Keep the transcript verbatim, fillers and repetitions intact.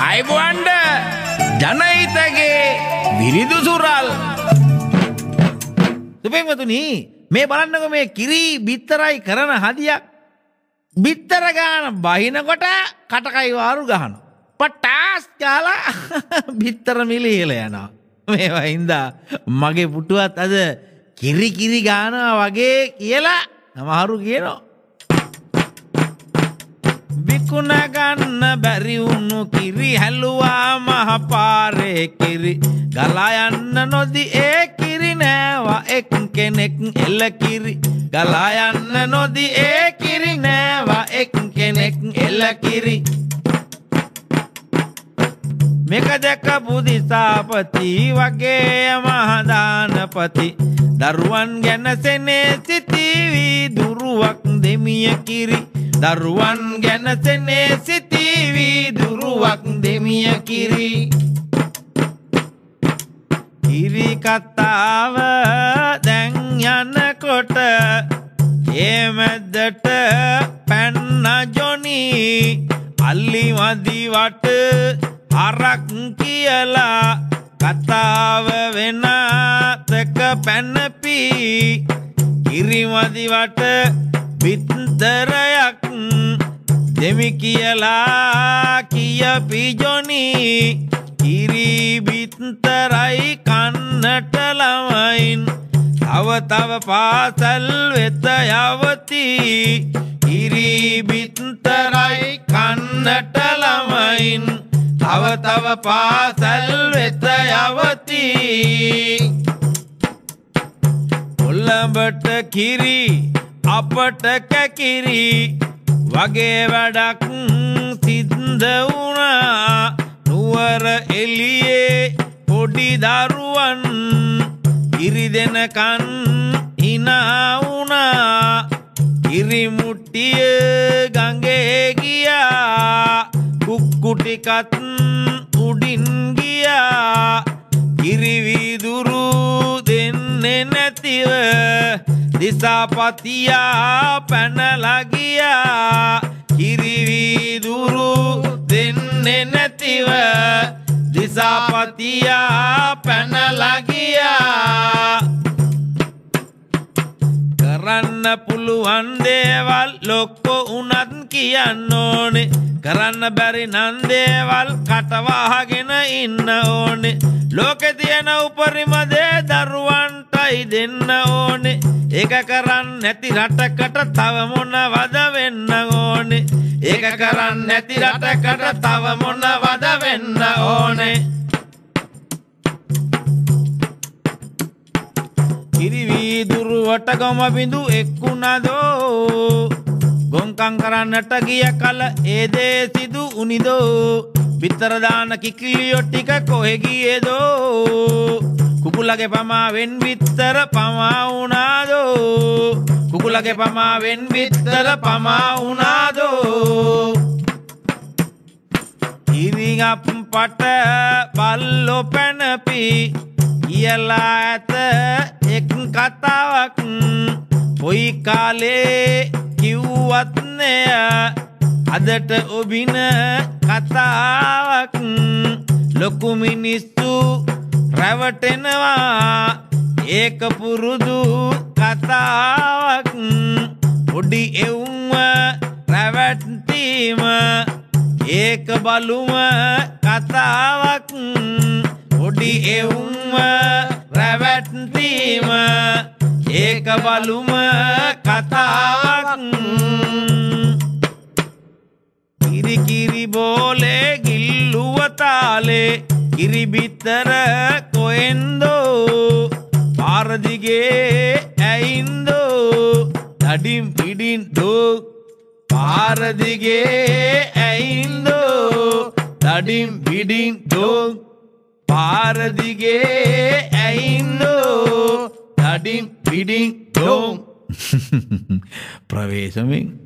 අයිබුවන්ඩ ජනහිතගේ විරිදු සුරල් සුපෙන්වතුනි මේ බලන්නකො මේ කිරි බිත්තරයි කරන හදියක් බිත්තර ගාන බහිනකොට කටකයි වාරු ගහන පටාස් ගාලා බිත්තර මිලිහෙල යනවා මේවා හින්දා මගේ පුටුවත් අද කිරි කිරි ගානවා වගේ කියලා සමහරු කියනවා විකුණ ගන්න බැරි වුණු කිරි හැලුවා මහපාරේ කිරි ගලා යන්න නොදී ඒ කිරි නෑවා එක් කෙනෙක් එල කිරි ගලා යන්න නොදී ඒ කිරි නෑවා එක් කෙනෙක් එල කිරි මේක දැක බුදිසාපති වගේ මහදානපති දරුවන් ගැන සෙනේ සිටීවි දුරුවක් දෙමිය කිරි දරුවන් ගැන සෙනේ සිටීවි දුරුවක් දෙමිය කිරි කිරි කතාව දැන් යනකොට ඒ මැද්දට පැන්න ජොනි අල්ලි මදි වට හරක් කියලා කතාව වෙනතක පැනපි කිරිමදි වට බිත්තරයක් දෙමි කියලා කියපි ජොනි කිරි බිත්තරයි කන්නට ළමයින් තව තව පාසල් වෙත යවති කිරි බිත්තරයි කන්නට ළමයින් තව තව පාසල් වෙත යවති කොළඹට කිරි අපට කැකිරි වගේ වැඩක් සිද්ධ වුණා නුවර එළියේ පොඩි දරුවන් කිරි දෙනකන් hina වුණා කිරි මුට්ටිය ගඟේ ගියා කුක්කුටිකත් උඩින් ගියා කිරි වීදුරු දෙන්නේ නැතිව දිසාපතියා පැනලා ගියා කිරි වීදුරු දෙන්නේ නැතිව දිසාපතියා පැනලා ගියා කරන්න පුළුවන් දේවල් ලොක්කො උනත් කියන්න ඕනේ කරන්න බැරි නම් දේවල් කටවහගෙන ඉන්න ඕනේ ලෝකේ තියෙන උපරිම දේ දරුවන්ටයි දෙන්න ඕනේ ඒක කරන්න නැති රටකට තව මොනවද වෙන්න ඕනේ ඒක කරන්න නැති රටකට තව මොනවද වෙන්න ඕනේ කිරි වීදුරු වටගම බිඳු එක්කුණදෝ ගොංකම් කරන්නට ගිය කල ඒ දේ සිදු උනිදෝ බිත්තර දාන කිකිලියෝ ටික කොහෙ ගියේදෝ කුකුලගේ පමාවෙන් බිත්තර පමා වුණාදෝ කුකුලගේ පමාවෙන් බිත්තර පමා වුණාදෝ ඉරිඟප් පට බල්ලෝ පැනපි කියලා ඇත එක් කතාවක් කොයි කාලේ කිව්වත් නෑ අදට ඔබින කතාවක් ලොකු මිනිස්සු රැවටෙනවා ඒක පුරුදු කතාවක් පොඩි එවුන්ව රැවටීම ඒක බලුම කතාවක් පොඩි එවුන්ව රැවටීම ඒක බලුම කතාවක් කිරි කිරි බෝලේ ගිල්ලුව තාලේ කිරි බිත්තර කොෙන්දෝ පාරදිගේ ඇයින්දෝ දඩිම් පිඩින් දෝ පාරදිගේ ඇයින්දෝ දඩිම් පිඩින් දෝ පාරදිගේ ඇයින්දෝ දඩිම් පිඩින් දෝ ප්‍රවේශමින්